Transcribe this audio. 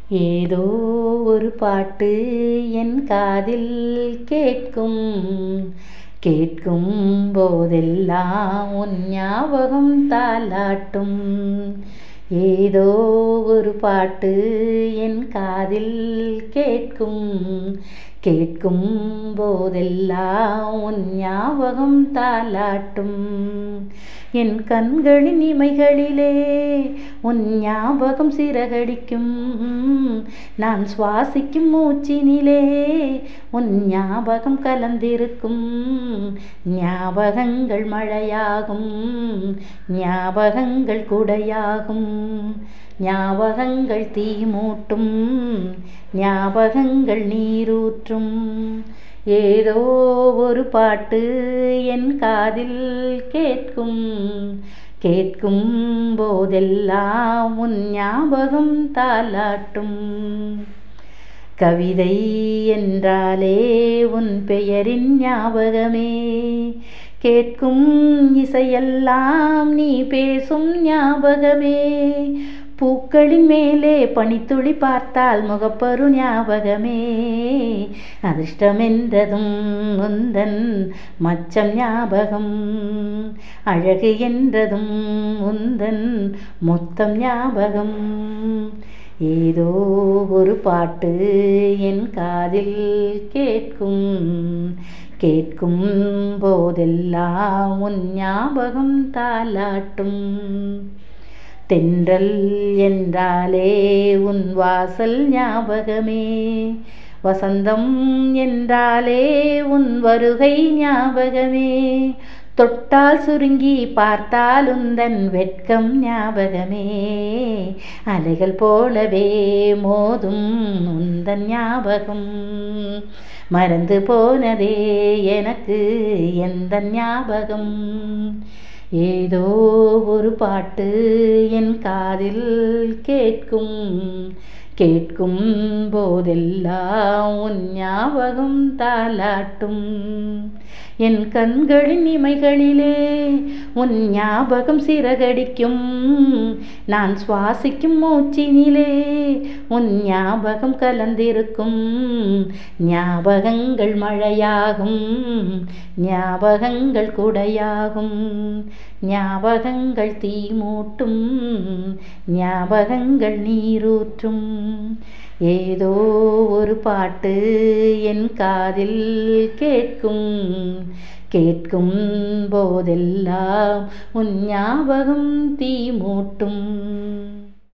ஏதோ ஒரு பாட்டு என் காதில் கேட்கும் கேட்கும் போதெல்லாம் உன் ஞாபகம் தாலாட்டும். ஏதோ ஒரு பாட்டு என் காதில் கேட்கும் கேட்கும் போதெல்லாம் உன் ஞாபகம் தாலாட்டும். என் கண்களின் இமைகளிலே உன் ஞாபகம் சிறகடிக்கும். நான் சுவாசிக்கும் மூச்சினிலே உன் ஞாபகம் கலந்திருக்கும். ஞாபகங்கள் மழையாகும், ஞாபகங்கள் குடையாகும், ஞாபகங்கள் தீ மூட்டும், ஞாபகங்கள் நீரூற்றும். ஏதோ ஒரு பாட்டு என் காதில் கேட்கும் கேட்கும் போதெல்லாம் உன் ஞாபகம் தாலாட்டும். கவிதை என்றாலே உன் பெயரின் ஞாபகமே, கேட்கும் இசையெல்லாம் நீ பேசும் ஞாபகமே. பூக்களின் மேலே பனித்துளி பார்த்தால் முகப்பரு ஞாபகமே. அதிர்ஷ்டமென்றதும் உந்தன் மச்சம் ஞாபகம், அழகு என்றதும் உந்தன் மொத்தம் ஞாபகம். ஏதோ ஒரு பாட்டு என் காதில் கேட்கும் கேட்கும் போதெல்லாம் உன் ஞாபகம் தாலாட்டும். தென்றல் என்றாலே உன் வாசல் ஞாபகமே, வசந்தம் என்றாலே உன் வருகை ஞாபகமே. தொட்டால் சுருங்கி பார்த்தால் உந்தன் வெட்கம் ஞாபகமே. அலைகள் போலவே மோதும் உந்தன் ஞாபகம், மறந்து போனதே எனக்கு எந்த ஞாபகம். ஏதோ ஒரு பாட்டு என் காதில் கேட்கும் கேட்கும் போதெல்லாம் உன் ஞாபகம் தாலாட்டும். என் கண்களின் இமைகளிலே உன் ஞாபகம் சிறகடிக்கும். நான் சுவாசிக்கும் மூச்சினிலே உன் ஞாபகம் கலந்திருக்கும். ஞாபகங்கள் மழையாகும், ஞாபகங்கள் குடையாகும், ஞாபகங்கள் தீ மூட்டும், ஞாபகங்கள் நீரூற்றும். ஏதோ ஒரு பாட்டு என் காதில் கேட்கும் கேட்கும் போதெல்லாம் உன் ஞாபகம் தீ மூட்டும்.